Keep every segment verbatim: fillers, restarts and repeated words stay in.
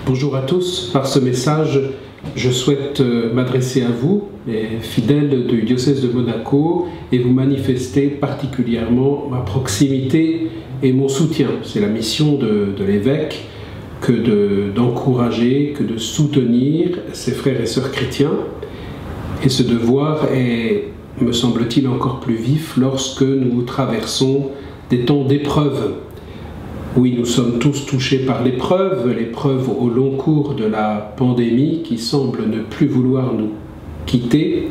Bonjour à tous. Par ce message, je souhaite m'adresser à vous, les fidèles du diocèse de Monaco, et vous manifester particulièrement ma proximité et mon soutien. C'est la mission de, de l'évêque que d'encourager, de, que de soutenir ses frères et sœurs chrétiens. Et ce devoir est, me semble-t-il, encore plus vif lorsque nous traversons des temps d'épreuve. Oui, nous sommes tous touchés par l'épreuve, l'épreuve au long cours de la pandémie qui semble ne plus vouloir nous quitter,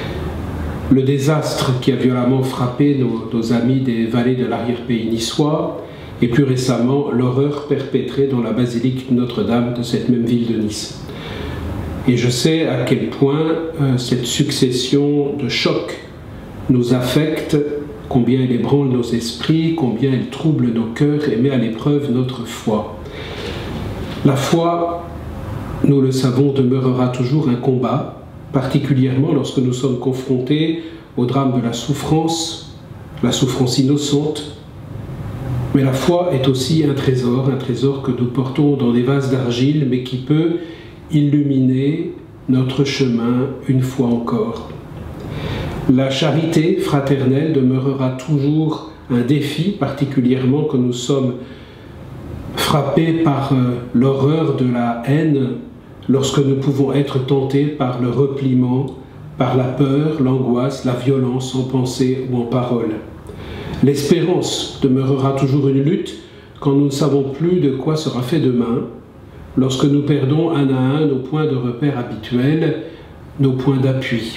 le désastre qui a violemment frappé nos, nos amis des vallées de l'arrière-pays niçois, et plus récemment l'horreur perpétrée dans la basilique Notre-Dame de cette même ville de Nice. Et je sais à quel point euh, cette succession de chocs nous affecte, combien elle ébranle nos esprits, combien elle trouble nos cœurs et met à l'épreuve notre foi. La foi, nous le savons, demeurera toujours un combat, particulièrement lorsque nous sommes confrontés au drame de la souffrance, la souffrance innocente. Mais la foi est aussi un trésor, un trésor que nous portons dans des vases d'argile, mais qui peut illuminer notre chemin une fois encore. La charité fraternelle demeurera toujours un défi, particulièrement quand nous sommes frappés par l'horreur de la haine, lorsque nous pouvons être tentés par le repliement, par la peur, l'angoisse, la violence en pensée ou en parole. L'espérance demeurera toujours une lutte quand nous ne savons plus de quoi sera fait demain, lorsque nous perdons un à un nos points de repère habituels, nos points d'appui.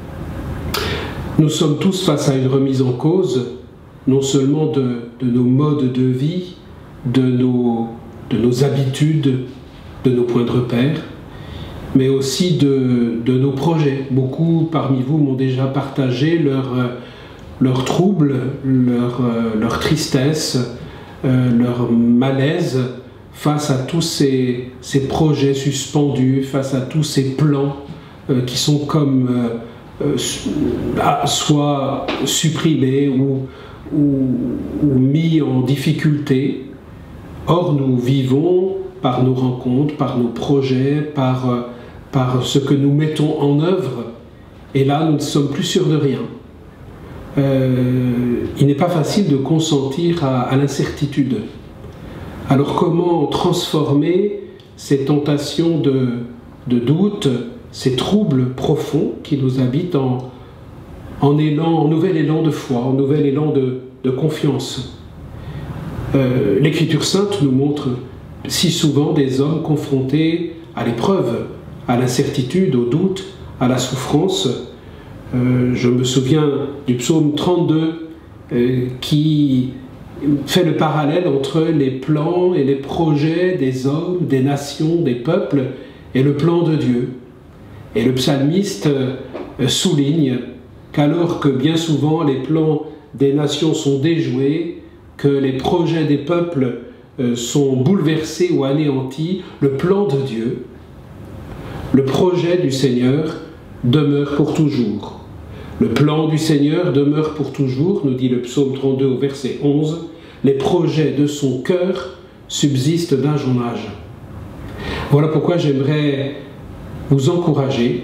Nous sommes tous face à une remise en cause, non seulement de, de nos modes de vie, de nos, de nos habitudes, de nos points de repère, mais aussi de, de nos projets. Beaucoup parmi vous m'ont déjà partagé leurs leur troubles, leur, leur tristesse, euh, leur malaise face à tous ces, ces projets suspendus, face à tous ces plans euh, qui sont comme... Euh, Euh, soit supprimés ou, ou, ou mis en difficulté. Or, nous vivons par nos rencontres, par nos projets, par, par ce que nous mettons en œuvre, et là, nous ne sommes plus sûrs de rien. Euh, il n'est pas facile de consentir à, à l'incertitude. Alors, comment transformer ces tentations de, de doute, ces troubles profonds qui nous habitent en, en, élan, en nouvel élan de foi, en nouvel élan de, de confiance. Euh, L'Écriture sainte nous montre si souvent des hommes confrontés à l'épreuve, à l'incertitude, au doute, à la souffrance. Euh, je me souviens du psaume trente-deux euh, qui fait le parallèle entre les plans et les projets des hommes, des nations, des peuples et le plan de Dieu. Et le psalmiste souligne qu'alors que bien souvent les plans des nations sont déjoués, que les projets des peuples sont bouleversés ou anéantis, le plan de Dieu, le projet du Seigneur demeure pour toujours. Le plan du Seigneur demeure pour toujours, nous dit le psaume trente-deux au verset onze, les projets de son cœur subsistent d'âge en âge. Voilà pourquoi j'aimerais vous encourager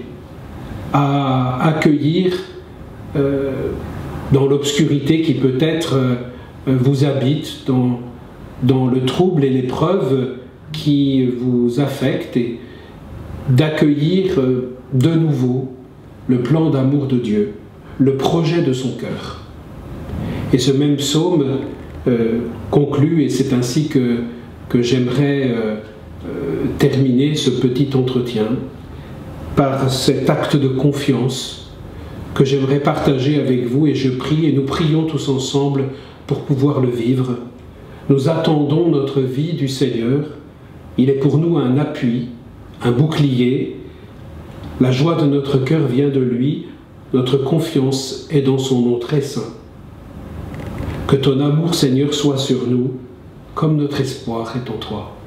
à accueillir euh, dans l'obscurité qui peut-être euh, vous habite, dans, dans le trouble et l'épreuve qui vous affectent, et d'accueillir euh, de nouveau le plan d'amour de Dieu, le projet de son cœur. Et ce même psaume euh, conclut, et c'est ainsi que, que j'aimerais euh, euh, terminer ce petit entretien, par cet acte de confiance que j'aimerais partager avec vous, et je prie, et nous prions tous ensemble pour pouvoir le vivre. Nous attendons notre vie du Seigneur, il est pour nous un appui, un bouclier, la joie de notre cœur vient de lui, notre confiance est dans son nom très saint. Que ton amour, Seigneur, soit sur nous, comme notre espoir est en toi.